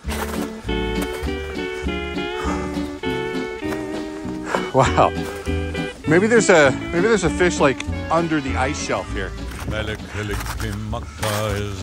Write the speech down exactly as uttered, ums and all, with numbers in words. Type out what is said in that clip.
Wow. Maybe there's a maybe there's a fish like under the ice shelf here.